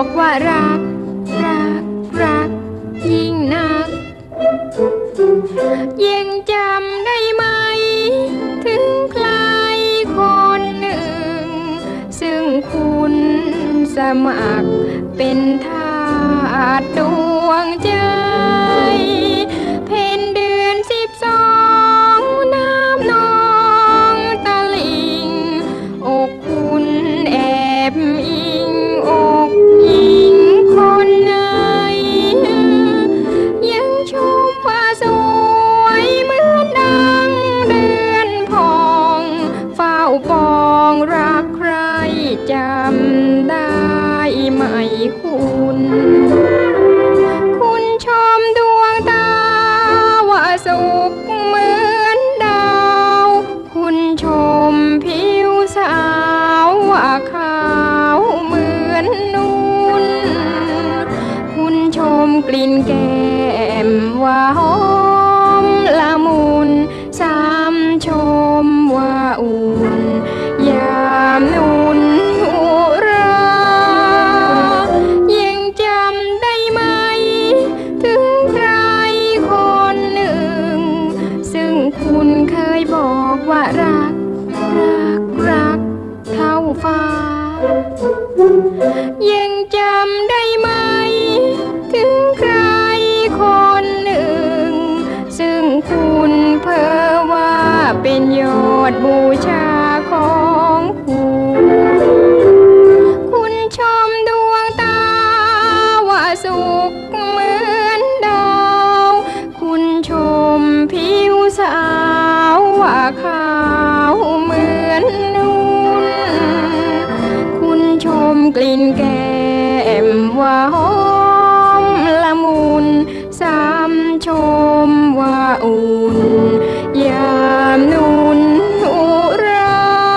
บอกว่ารักรักรักยิ่งนักยังจำได้ไหมถึงใครคนหนึ่งซึ่งคุณสมัครเป็นทาสดวงใจเพ็ญเดือน12น้ำนองตะลิ่งอกคุณแอบอิงอกหญิงคนไหนยังชมว่าสวยเหมือนดังเดือนพองเฝ้าปองรักใครจำได้ไหมคุณชมดวงตาว่าสุขเหมือนดาวคุณชมผิวสาวว่าขาวเหมือนนุ่นคุณชมกลิ่นแก้มว่าหอมละมุนซ้ำชมว่าอุ่นยามนุ่นอุรายังจำได้ไหมถึงใครคนหนึ่งซึ่งคุณเคยบอกว่ารักรักรักเท่าฟ้ายังจำได้ไหมถึงใครคนหนึ่งซึ่งคุณเพ้อว่าเป็นยอดบูชาของคุณชมดวงตาว่าสุขเหมือนดาวคุณชมผิวสาวว่าขาวเหมือนนุ่นคุณชมกลิ่นแก้มว่าหอมละมุนซ้ำชมว่าอุ่นยามนุ่นอุรา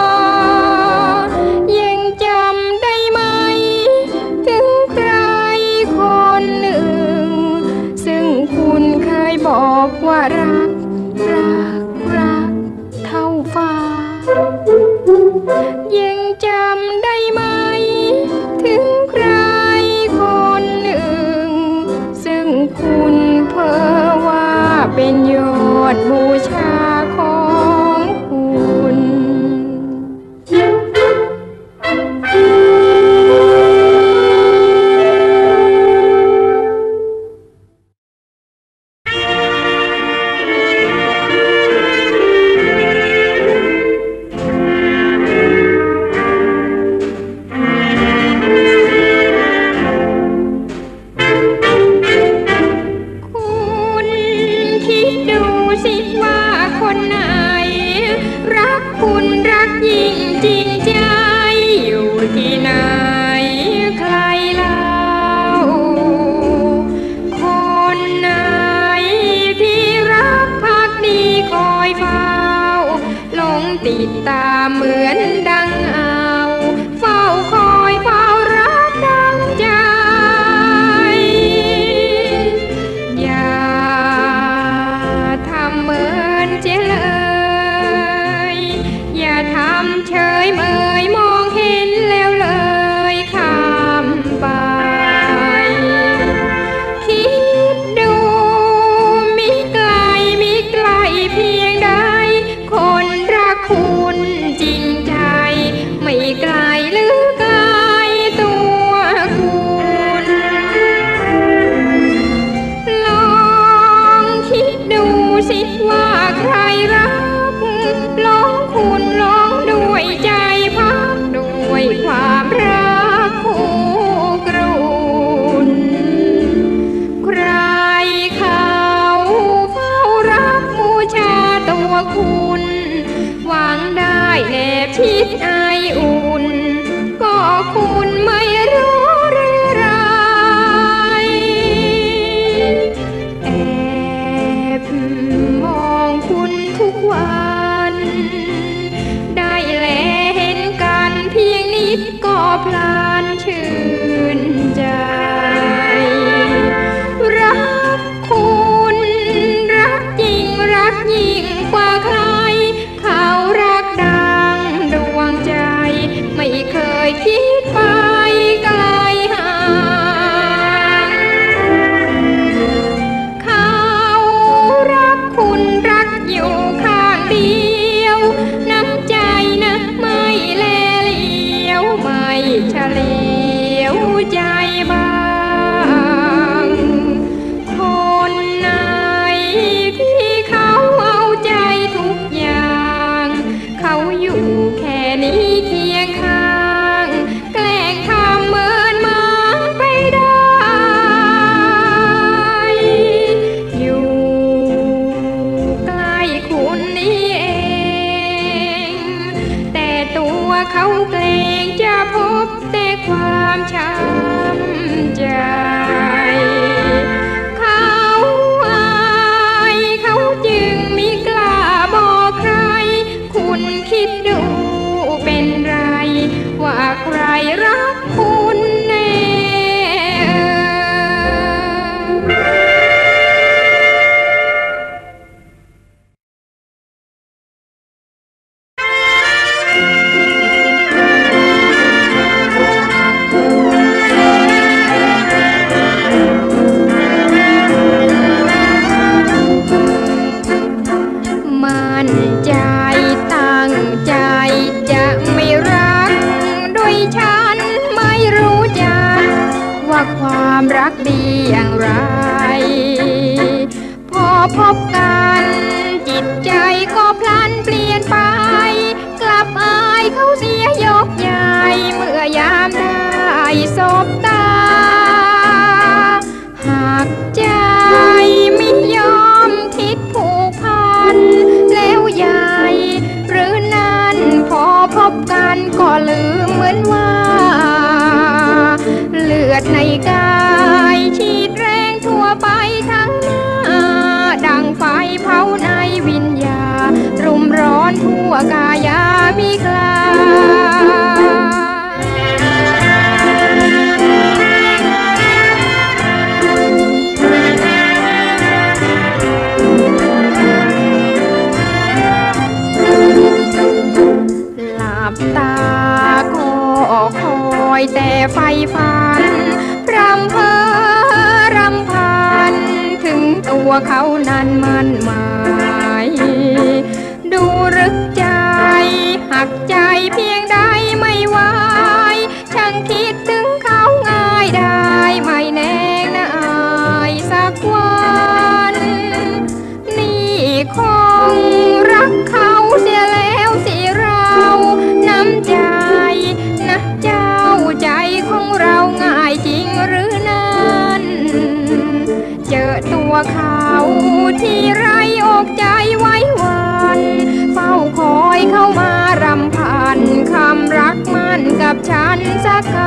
ยังจำได้ไหมถึงใครคนหนึ่งซึ่งคุณเคยบอกว่ารักรักรักเท่าฟ้ายังจำได้ไหมถึงใครคนหนึ่งซึ่งคุณเพ้อว่าเป็นยอดบูชาของคุณไม่เคยคิดไปไกลห่างอยู่แค่นี้เคียงข้างแกล้งทำเหมือนมองไปได้อยู่ใกล้คุณนี่เองแต่ตัวเขาเกรงจะพบแต่ความช้ำใจคิดดูเป็นไรว่าใครรักคุณแน่มันใจตั้งใจจะไม่รักโดยฉันไม่รู้จักว่าความรักดีอย่างไรพอพบกันจิตใจก็พลันเปลี่ยนไปกลับอายเขาเสียยกใหญ่เมื่อยามได้สบตาหากใจไม่ยอมคิดผูกพันแล้วใหญ่หรือนั้นพอพบกันก็ลืมเหมือนว่าเลือดในกายฉีดแรงทั่วไปทั้งหน้าดังไฟเผาในวิญญาณรุมร้อนทั่วกายามิกลาหลับตาก็คอยแต่ไฟฝันพรำเพอรำพันถึงตัวเขานั้นมันหมายดูรึกใจหักใจเพียงใดไม่ไหวช่างคิดถึงเขาง่ายได้ไม่แน่นายสักวันนี่คงรักเขาเสียแล้วสิเราน้ำใจนะเจ้าใจของเราง่ายจริงหรือนั้นเจอตัวเขาที่ไรอกใจไว้วันเฝ้าคอยเข้ามารำพันคำรักมันกับฉันสักค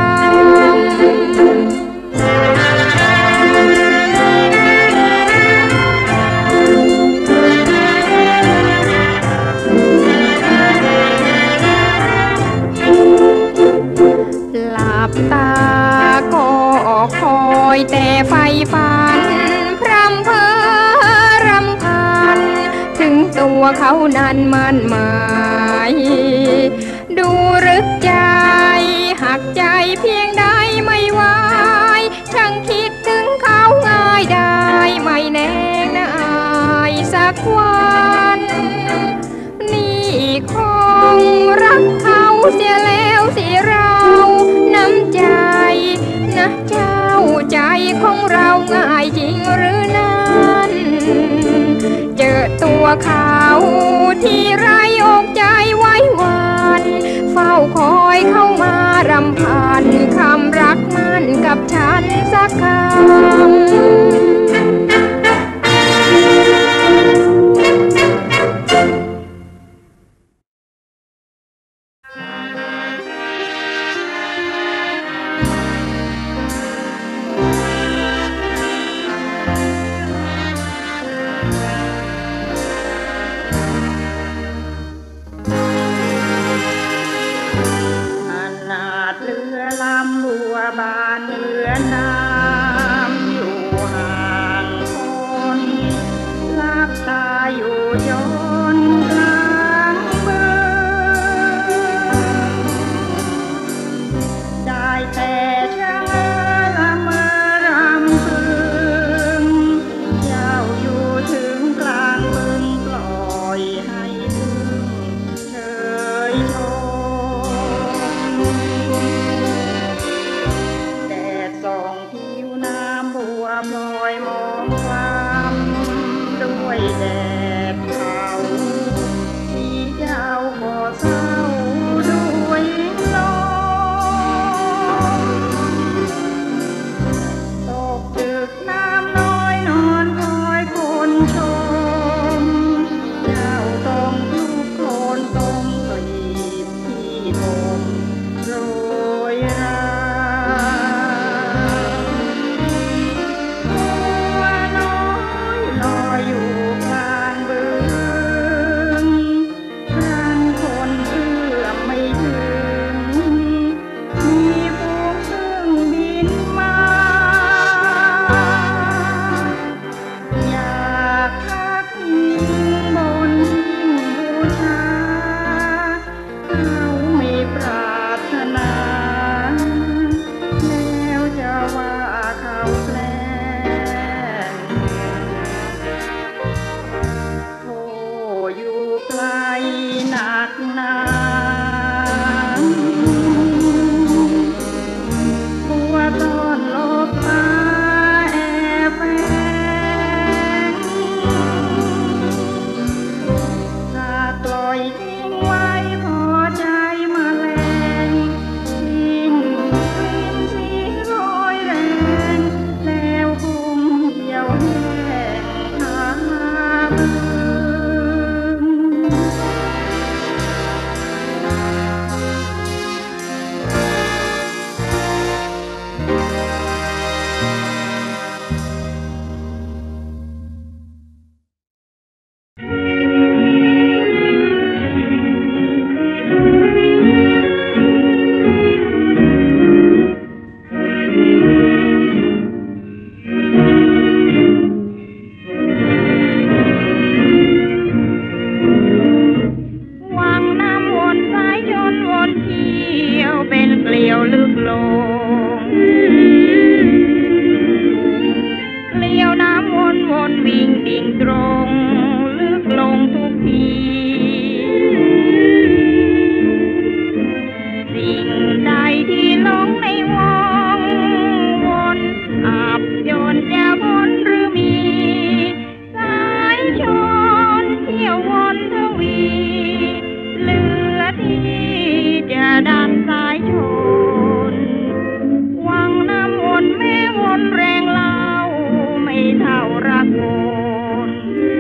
หลับตาก็คอยแต่ไฟฝันพรำเพอรำพันถึงตัวเขานั้นมันหมายดูรึกใจหักใจเพียงใดไม่ไหวช่างคิดถึงเขาง่ายได้ไม่แน่นายสักวันนี่คงรักเขาเสียแล้วสิเราน้ำใจนะเจ้าใจของเราง่ายจริงหรือนั้นเจอตัวเขาที่ไรอกใจไว้วันเฝ้าคอยเข้ามารำพันคำรักมันกับฉันสักคำบานเหนือน้ำอยู่ห่างคนหลับตาอยู่จนกลางเมืองได้แต่ช้าละเมอรำพึงเจ้าอยู่ถึงกลางเมืองปล่อยให้ถึงเฉยชมส่องผิวน้ำบัวพลอยมองคล้ำด้วยแดดเผาที่เจ้าก่อสร้างนาบัวต้อนลบมาแอบแฝงถ้าปล่อยทิ้งไว้พอใจมาแรงทิ้งกลิ่นสีโรยแรงแล้วคงเหี่ยวแห้งหาบึง วังน้ำวนสายชนวนเที่ยวเป็นเกลียวลึกลงเกลียวน้ำวนวิ่งดิ่งตรงลึกลงทุกทีสิ่งใดที่ลงในวังวนอับจนจะพ้นหรือมีสายชนเที่ยววนทวีเหลือที่จะดันสายชนวังน้ำวนแม้วนแรงเล่าไม่เท่ารักวน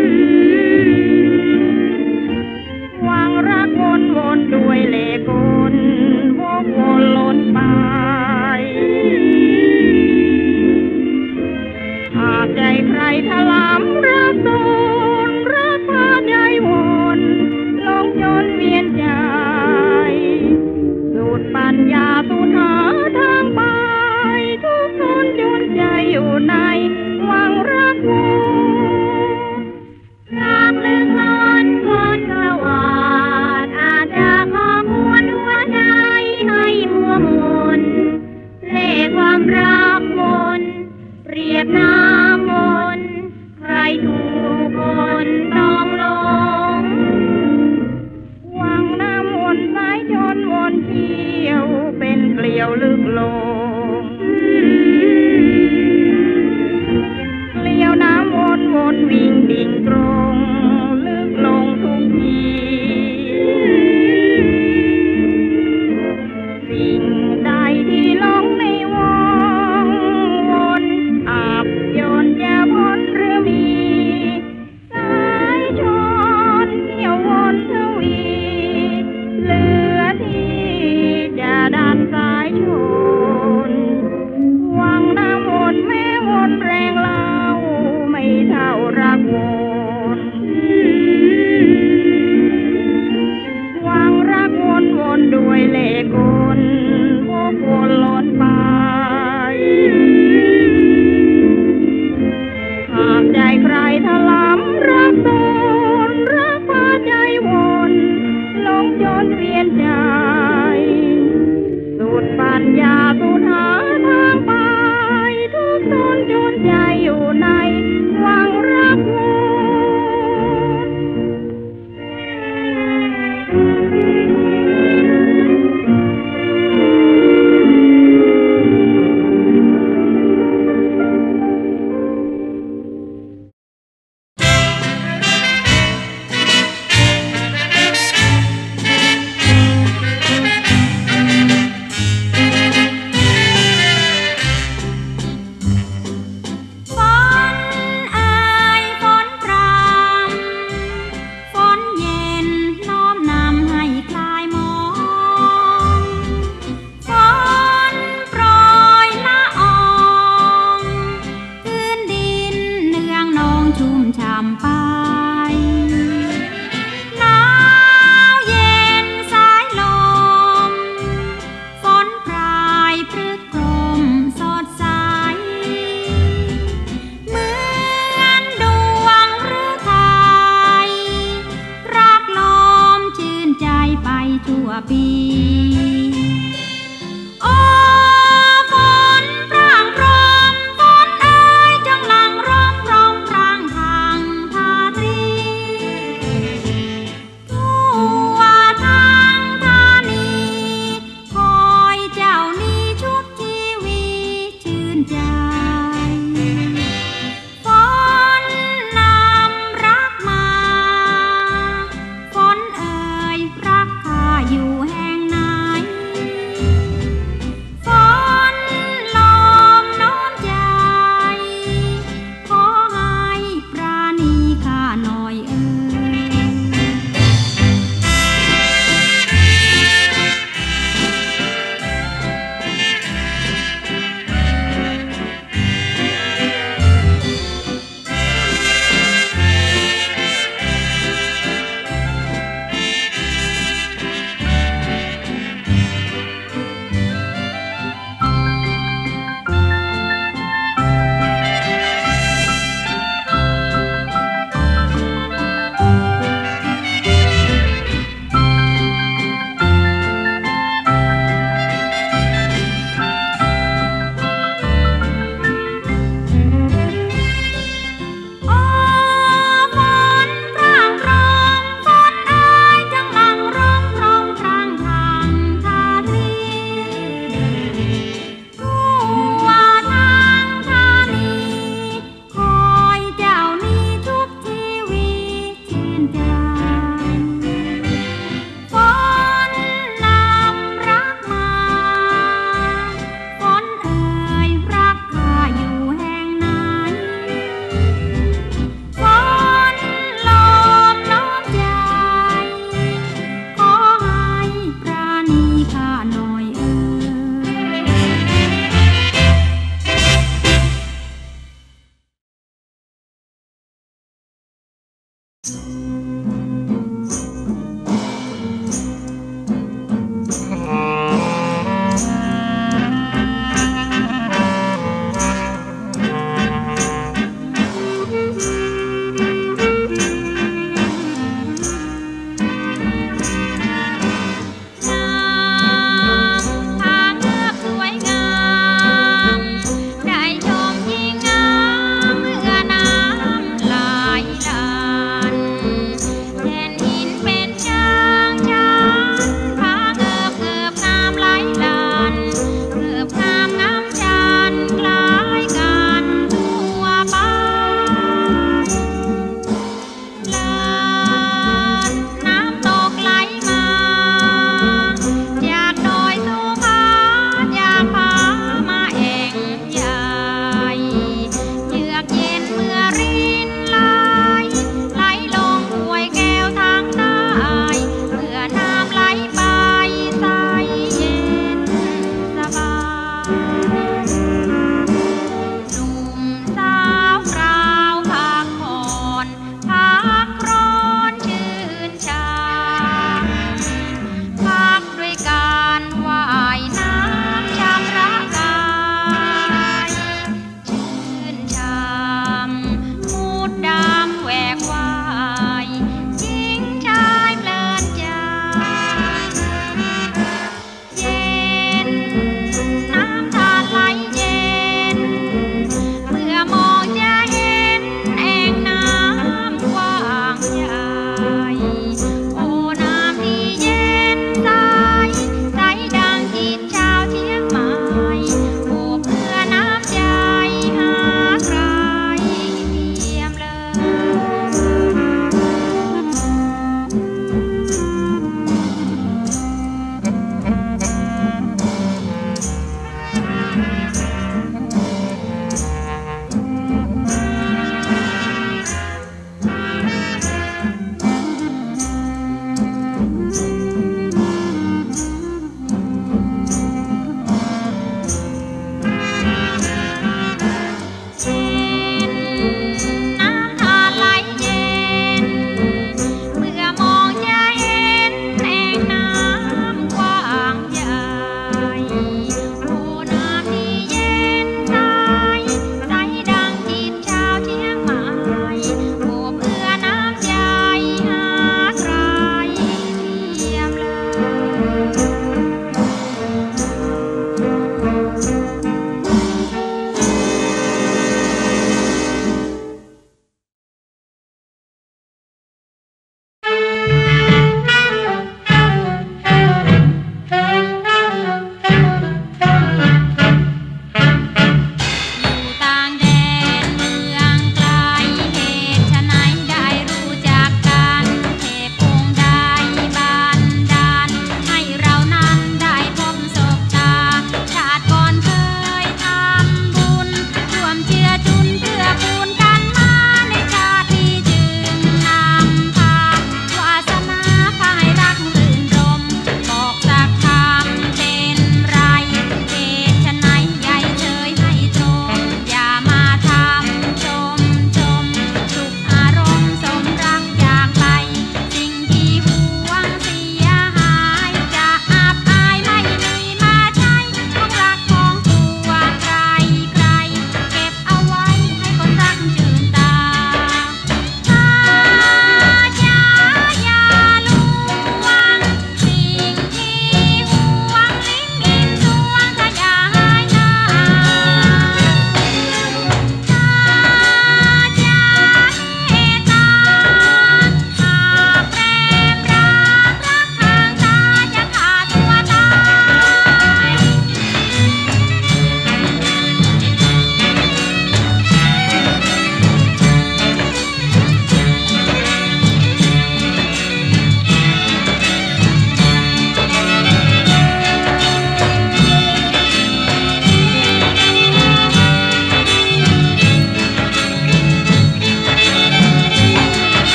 วังรักวนด้วยเล่ห์กลวกวนล้นไปหากใจใครถลำรักตนรักพาใจวนลงจนเวียนใจสุดปัญญาสุดหาทางไปทุกทนจนใจอยู่ในวังรักวนรักลึกล้นคนกระวาดอาจจะขอมวลหัวใจให้มัวมนเล่ห์ความรักวนเปรียบน้ำมนต์ใครถูกคนต้องหลงวังน้ำวนสายชนวนเที่ยวเป็นเกลียวลึกลงเกลียวน้ำวนวิ่งดิ่งตรงลึกลงทุกทีสิ่งใดที่ลงในวังวนอับจนจะพ้นหรือมีสายชนเที่ยววนทวีเหลือที่จะดันสายชนวังน้ำวนแม้วนแรงเล่าไม่เท่ารักวนวังรักวนด้วยเล่ห์กลวกวนล้นไปหากใจใครถลำรักตนรักพาใจวนลงจนเวียนใจสุดปัญญาสุดหาทางไปทุกตนจนใจอยู่ในวังรักวนท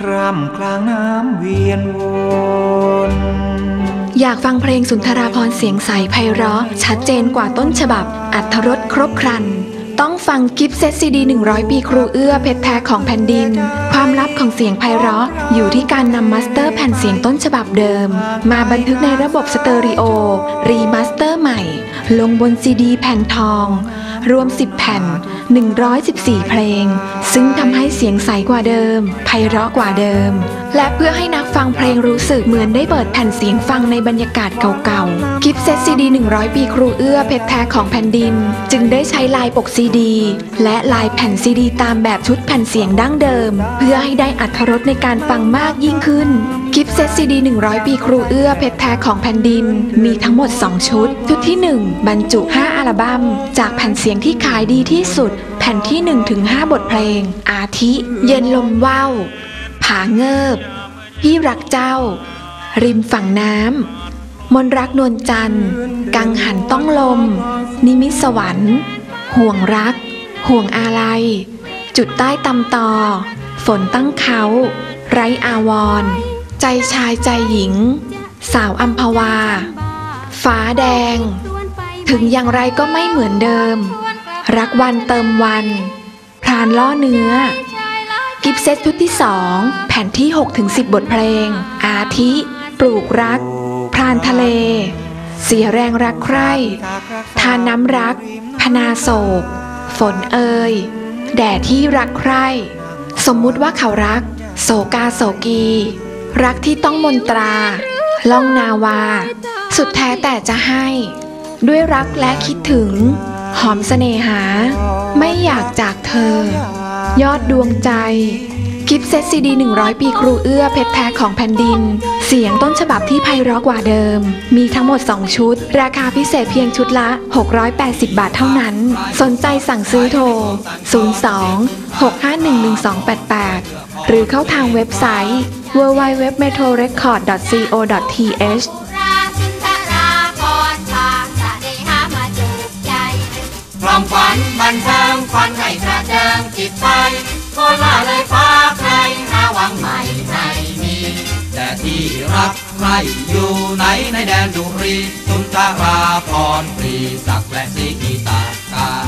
ร่ำกลางน้ำเวียนวนอยากฟังเพลงสุนทราภรณ์เสียงใสไพเราะชัดเจนกว่าต้นฉบับอรรถรสครบครันต้องฟังกิฟต์เซตซีดี100 ปีครูเอื้อเพชรแท้ของแผ่นดินความลับของเสียงไพเราะอยู่ที่การนำมาสเตอร์แผ่นเสียงต้นฉบับเดิมมาบันทึกในระบบสเตอริโอรีมาสเตอร์ใหม่ลงบนซีดีแผ่นทองรวม10แผ่น114เพลงซึ่งทำให้เสียงใสกว่าเดิมไพเราะกว่าเดิมและเพื่อให้นักฟังเพลงรู้สึกเหมือนได้เปิดแผ่นเสียงฟังในบรรยากาศเก่าๆกิฟต์เซตซีดี100 ปีครูเอื้อเพชรแท้ของแผ่นดินจึงได้ใช้ลายปกซีดีและลายแผ่นซีดีตามแบบชุดแผ่นเสียงดั้งเดิมเพื่อให้ได้อรรถรสในการฟังมากยิ่งขึ้นกิฟต์เซตซีดี100 ปีครูเอื้อเพชรแท้ของแผ่นดินมีทั้งหมด2ชุดที่1บรรจุ5อัลบั้มจากแผ่นเสียงที่ขายดีที่สุดแผ่นที่ 1-5 บทเพลงอาทิเย็นลมว่าวผาเงิบพี่รักเจ้าริมฝั่งน้ำมนรักนวลจันทร์กังหันต้องลมนิมิตสวรรค์ห่วงรักห่วงอาลัยจุดใต้ตำตอฝนตั้งเขาไร้อาวรณ์ใจชายใจหญิงสาวอัมพวาฟ้าแดงถึงอย่างไรก็ไม่เหมือนเดิมรักวันเติมวันพรานล่อเนื้อกิฟต์เซตชุดที่2แผ่นที่ 6-10 บทเพลงอาทิปลูกรักพรานทะเลเสียแรงรักใคร่ทานน้ำรักพนาโศกฝนเอ่ยแด่ที่รักใคร่สมมุติว่าเขารักโศกาโศกีรักที่ต้องมนตราล่องนาวาสุดแท้แต่จะให้ด้วยรักและคิดถึงหอมเสน่หาไม่อยากจากเธอยอดดวงใจกิฟต์เซตซีดี100 ปีครูเอื้อเพชรแท้ของแผ่นดินเสียงต้นฉบับที่ไพเราะกว่าเดิมมีทั้งหมด2ชุดราคาพิเศษเพียงชุดละ680 บาทเท่านั้นสนใจสั่งซื้อโทร02-651-1288หรือเข้าทางเว็บไซต์ www.metrorecord.co.th ความฝันบันเทิงฝันให้กระเจิงจิตใจก็ล่าเลยฟ้าใครหาหวังใหม่ไม่มีแต่ที่รักใครอยู่ไหนในแดนดุรีสุนทราภรณ์ปรีศักดิ์และศรีกีตาการ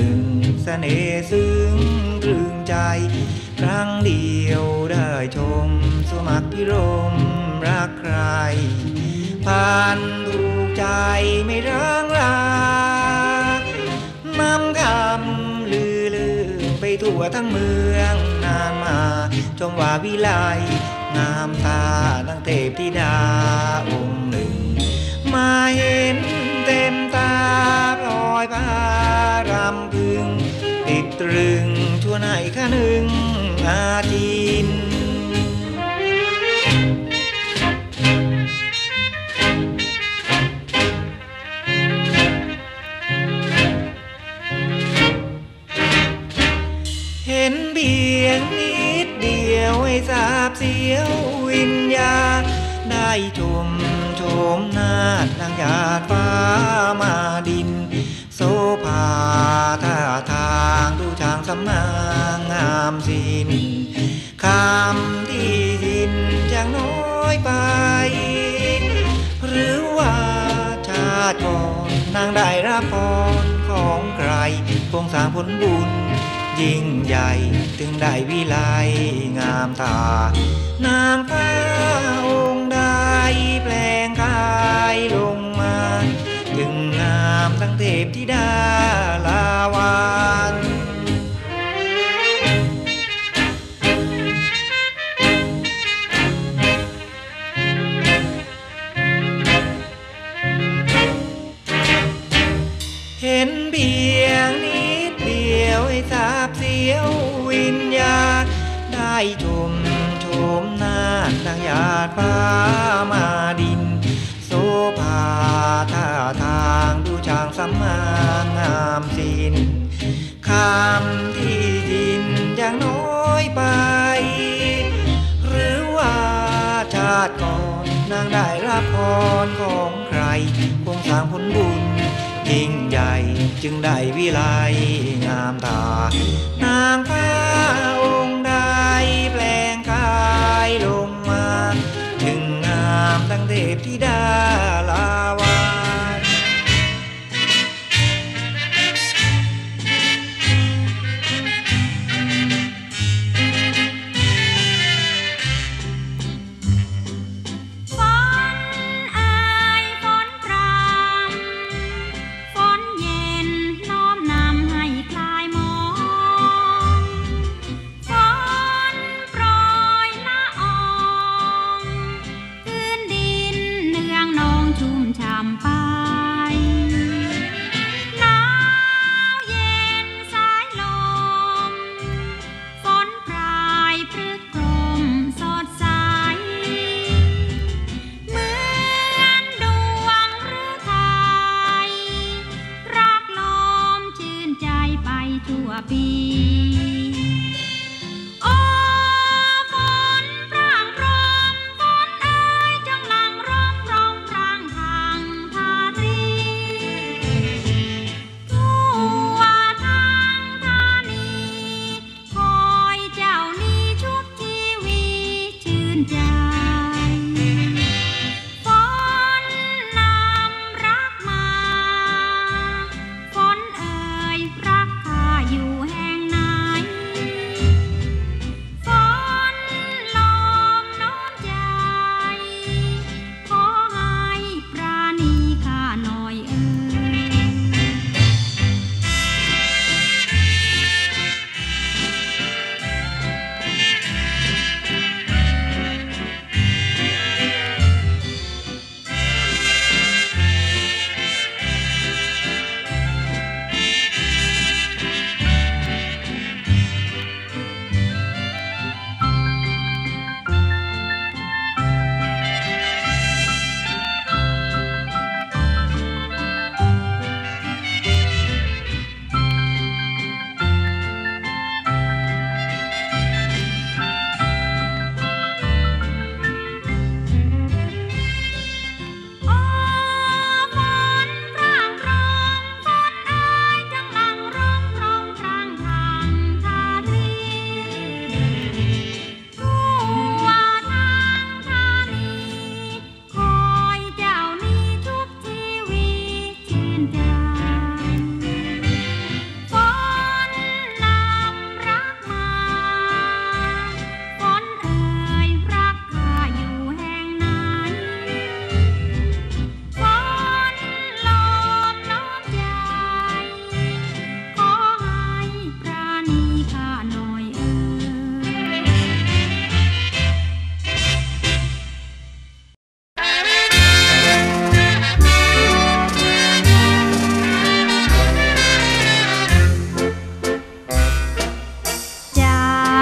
นึ่งเสน่ห์ซึ้งตรึงใจครั้งเดียวได้ชมสมัครพิรมรักใครผ่านถูกใจไม่ร้างราน้ำคำลือไปทั่วทั้งเมืองนานมาชมว่าวิไลงามตาดังเทพธิดาองค์หนึ่งมาเห็นเต็มตาพลอยพารำพึงติดตรึงชั่วไหนข้าหนึ่งอาทินเห็นเบียงนิดเดียวให้ทราบเสียววิญญาณได้ชมโฉมหน้าดังหยาดฟ้ามาดินโสภาท่าทางดูช่างสำนางงามสินคำที่ยินยังน้อยไปหรือว่าชาติก่อนนางได้รับพรของใครคงสร้างผลบุญยิ่งใหญ่ถึงได้วิไลงามตานางฟ้าองค์ใดแปลงกายลงมาจึงงามทั้งเทพธิดาลาวานเห็นเบียงนิดเดียวให้ทราบเสียววิญญาณได้ชมโฉมหน้าดังหยาดฟ้ามาดินโสภาท่าทางดูช่างสำนางงามสินคำที่ยินยังน้อยไปหรือว่าชาติก่อนนางได้รับพรของใครคงสร้างผลบุญยิ่งใหญ่จึงได้วิไลงามตานางฟ้าองค์ใดแปลงกายลงมาจึงงามดังเทพธิดาลาวานอยู่แห่งไหน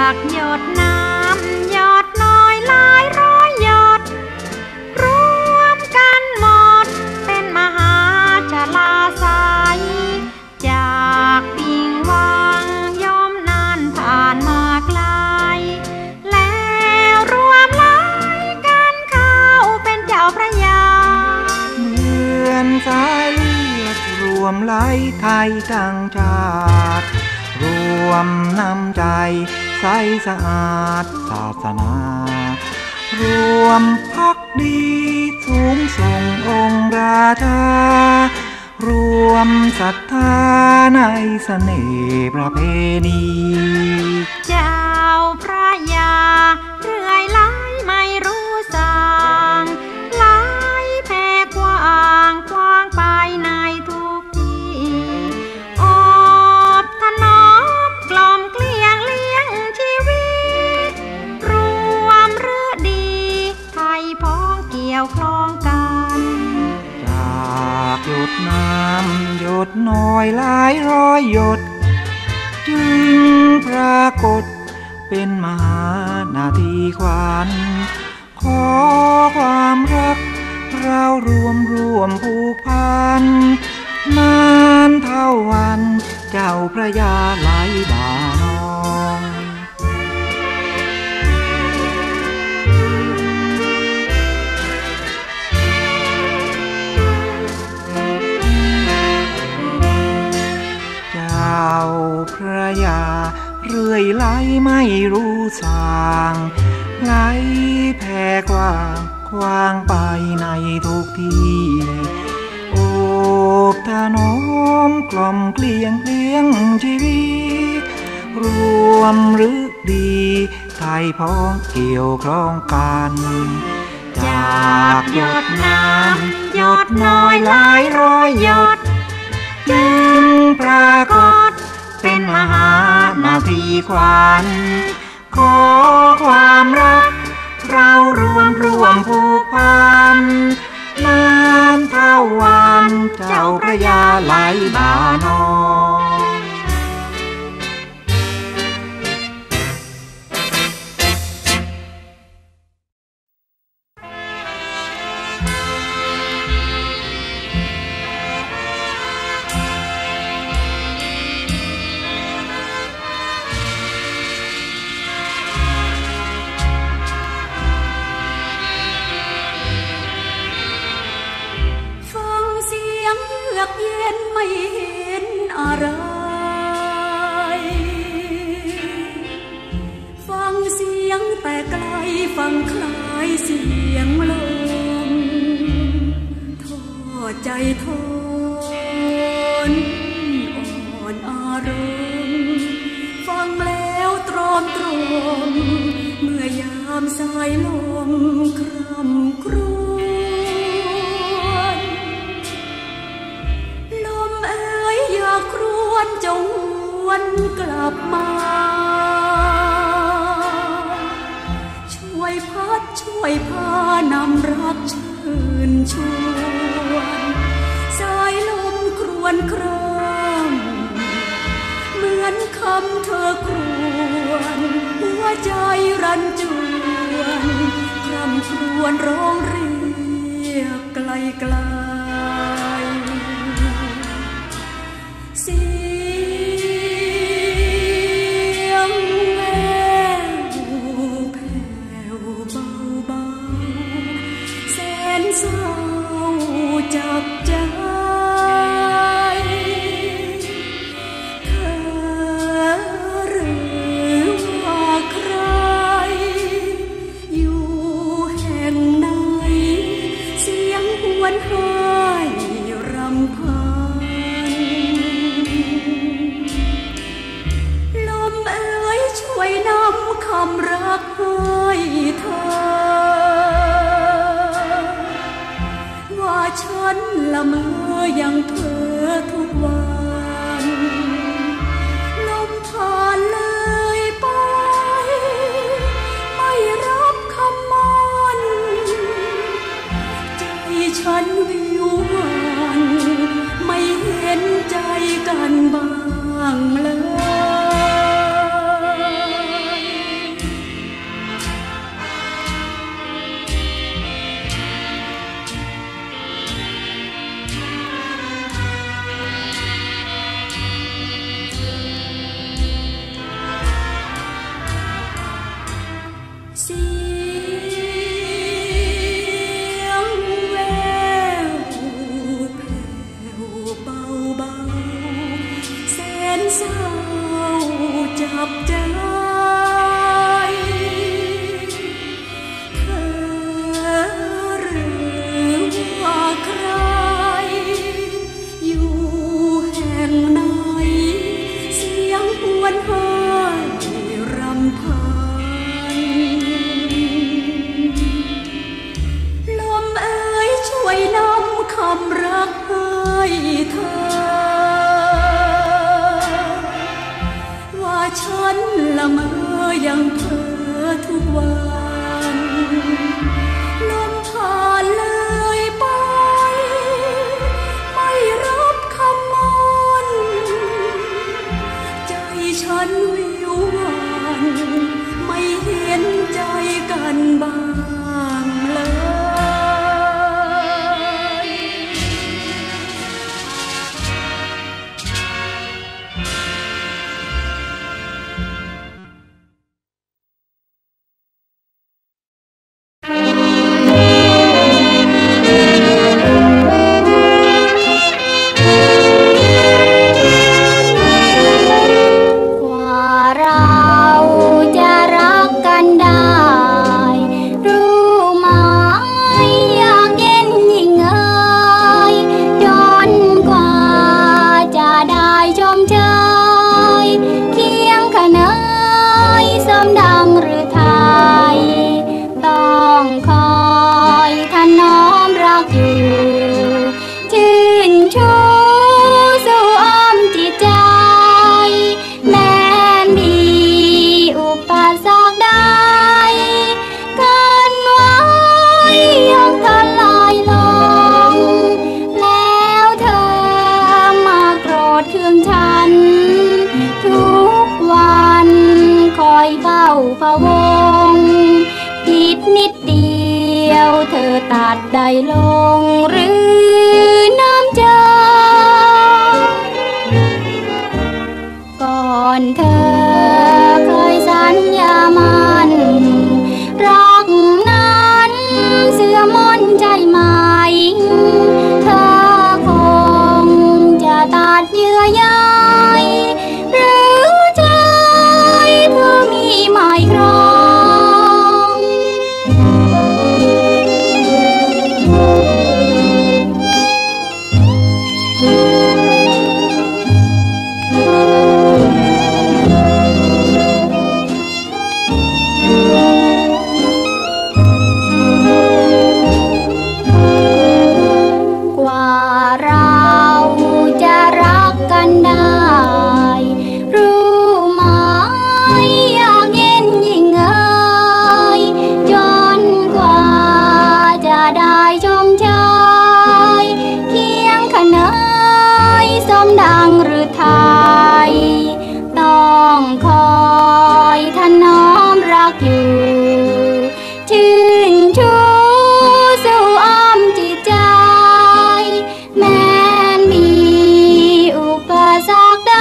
ากหยดน้ำหยดน้อยหลายร้อยหยดรวมกันหมดเป็นมหาชลาไสยจากปิงวังย่อมนานผ่านมาไกลแล้วรวมหลายกันเข้าเป็นเจ้าพระยาเหมือนสายเลือดรวมไหลไทยทั้งชาติรวมน้ำใจใสสะอาดศาสนารวมภักดีสูงส่งองค์ราชารวมศรัทธาในเสน่ห์ประเพณีเจ้าพระยาเรื่อยไหลไม่รู้สางไหลแผ่กว้างกว้างไปในทุกที่อบถนอมกล่อมเกลี้ยงเลี้ยงชีวิตรวมหรือดีไทยพ้องเกี่ยวคล้องกันจากหยดน้ำหยดน้อยหลายร้อยหยดจึงปรากฏเป็นมหานาทีขวัญขอความรักเรารวมผูกพันนานเท่าวันเจ้าพระยาไหลบ่านองเจ้าพระยาเรื่อยไหลไม่รู้สางไหลแผ่กว้างขวางไปในทุกที่โอบถนอมกล่อมเกลี้ยงเลี้ยงชีวิตรวมหรือดีไทยพ้องเกี่ยวคล้องกันจากหยดน้ำหยดน้อยหลายร้อยหยดจึงปรากฏเป็นมหานาทีขวัญขอความรักเรารวมผูกพันนานเท่าวันเจ้าพระยาไหลบ่านองไม่เห็นอะไรฟังเสียงแต่ไกลฟังคล้ายเสียงลมทอดใจทนอ่อนอารมณ์ฟังแล้วตรอมเมื่อยามสายลมคร่ำครวญครวญจงวนกลับมาช่วยพัดช่วยพานำรักชื่นชวนสายลมครวญครามเหมือนคำเธอครวญหัวใจรันจวนคร่ำครวญร้องเรียกไกลไกลเสียงแววแผ่วเบาๆแสนเศร้าจับใจเธอหรือว่าใครอยู่แห่งไหนเสียงหวนหายรำพันช่วยนำคำรักให้เธอว่าฉันละเมอยังเธอทุกวันลมผ่านเลยไปไม่รับคำมันใจฉันวิวหวันไม่เห็นใจกันบ้างเลยจับใจเธอหรือว่าใครอยู่แห่งไหนเสียงหวนหายรำพันลมเอ๋ยช่วยนำคำรักให้เธอว่าฉันละเมอยังเพ้อทุกวันลมผ่านเลยไปไม่รับคำมันใจฉันวิวหวานไม่เห็นใจกันบ้างเลยพะวงผิดนิดเดียวเธอตัดได้ลงหรือน้ำใจก่อนเธอเคยสัญญามันรักนั้นเสื่อมมนใจไหมเธอคงจะตัดเยื่อใยหรือใจเธอมีหมายครองดังหรือไทยต้องคอยถนอมรักอยู่ชื่นชูสู่อ้อมจิตใจแม้มีอุปสรรคใด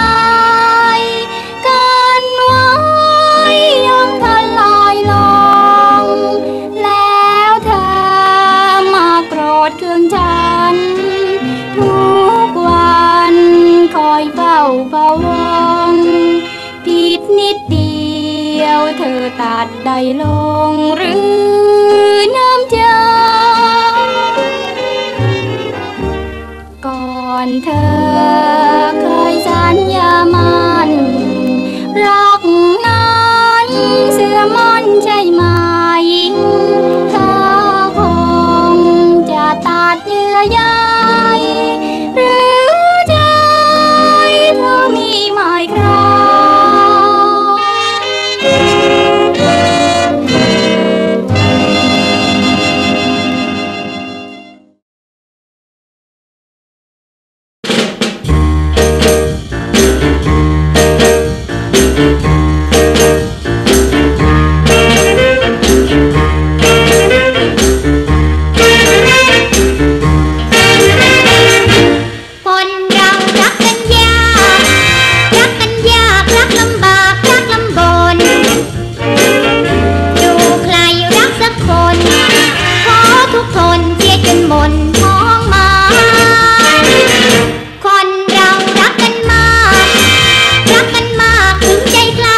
กันไว้ยังทลายลงแล้วเธอมาโกรธเคืองฉันทุกวันคอยเฝ้าพะวงผิดนิดเดียวเธอตัดได้ลงหรือน้ำใจก่อนเธอเคยสัญญามันรักนั้นเสื่อมมนใช่ไหมเธอคงจะตัดเยื่อใยหรือใจเธอมีหมายครองคนเรารักกันมากถึงใจกล้า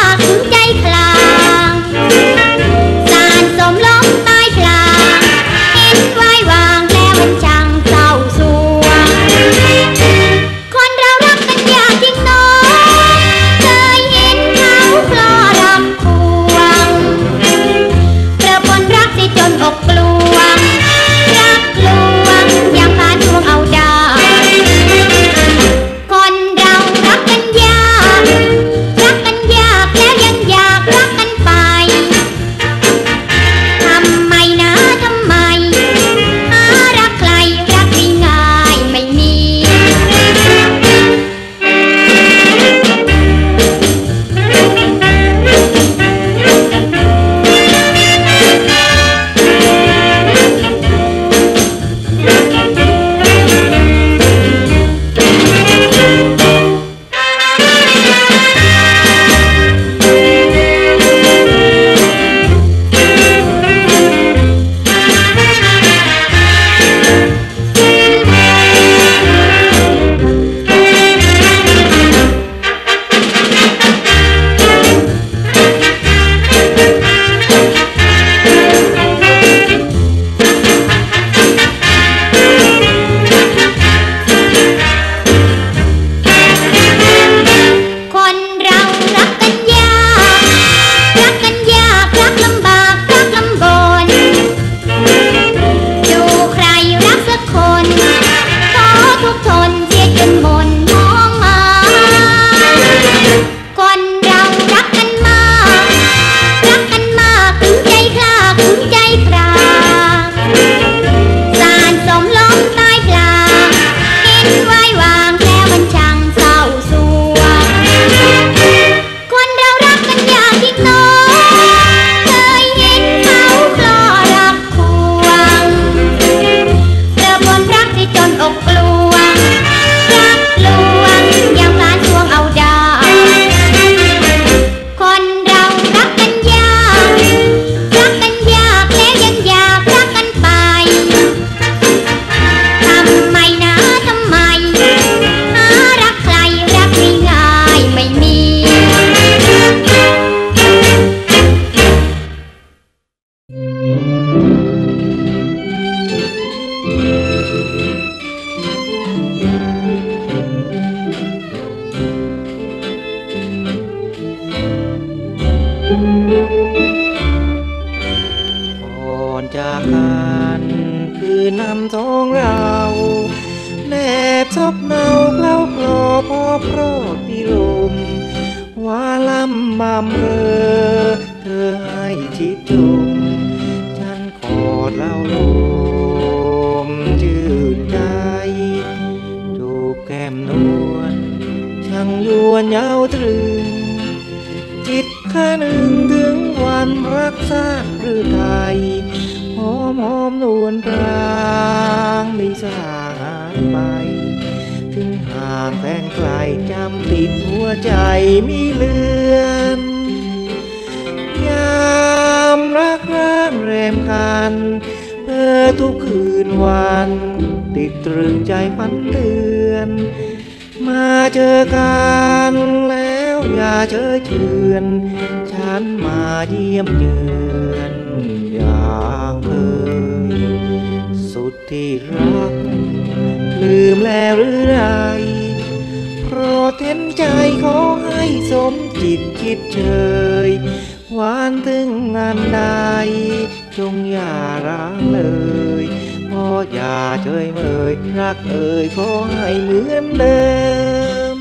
ก่อนจากกันคือนำท้องเราแนบซบเนาเคล้าคลอพอโปรดพิลมว่าลำบำเรอเธอให้ชิดชมฉันกอดเล่าลมชื่นใจจูบแก้มนวลช่างยวนเย้าตรึงจิตข้านึงถึงวันรักษาหรือไทยหอมหอมนวลปรางไม่สางหายไปถึงห่างแสนไกลจำติดหัวใจมิเลือนยามรักร้างแรมกันเพื่อทุกคืนวันติดตรึงใจฝันเตือนมาเจอกันแล้วอย่าเฉยเชือนฉันมาเยี่ยมเยือนอย่างเคยสุดที่รักลืมแล้วหรือไรโปรดเห็นใจขอให้สมจิตคิดเชยหวานถึงงานใดจงอย่าร้างเลยพออย่าเฉยเมยรักเอ่ยขอให้เหมือนเดิม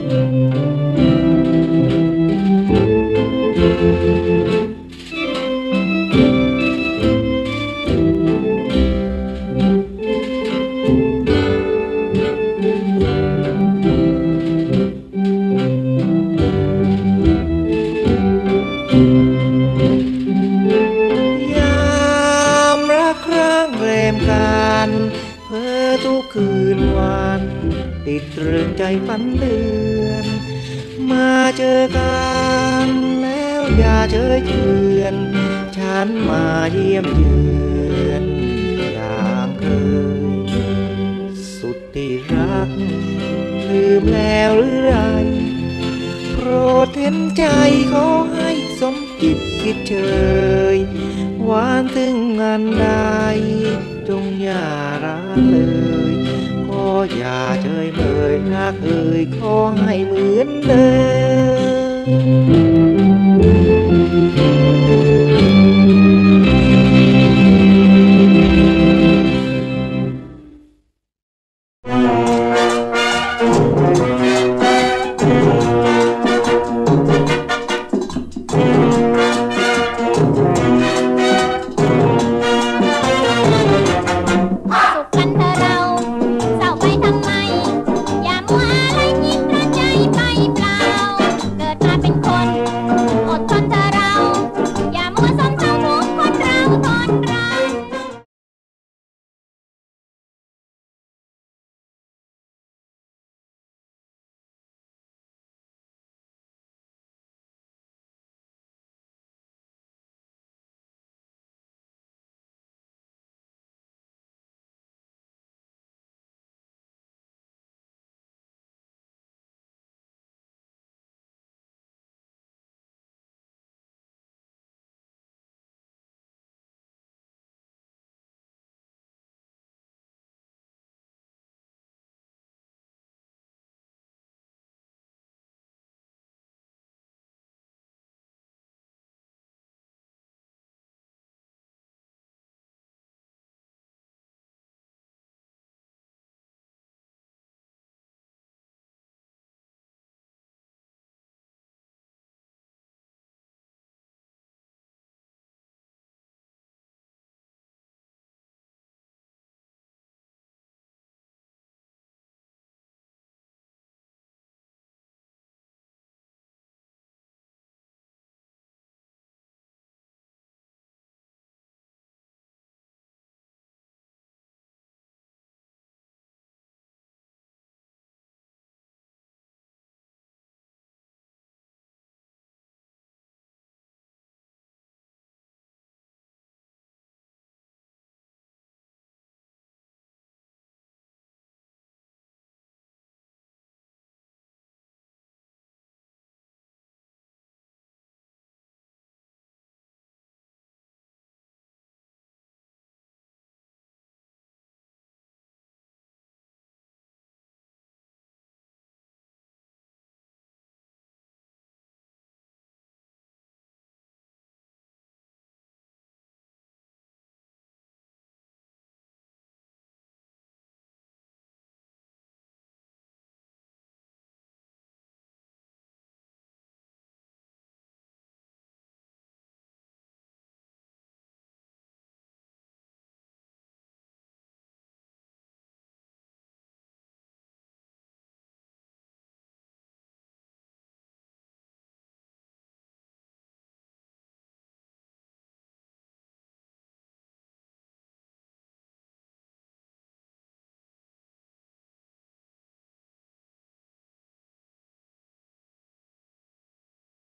กันเพื่อทุกคืนวันติดตรึงใจฝันเดือนมาเจอกันแล้วอย่าเฉยเชือนฉันมาเยี่ยมเยือนอย่างเคยสุดที่รักลืมแล้วหรือไรโปรดเห็นใจขอให้สมจิตคิดเชยหวานถึงงานใดจงอย่าร้างเลยก็อย่าเฉยเมยรักเอ่ยขอให้เหมือนเดิม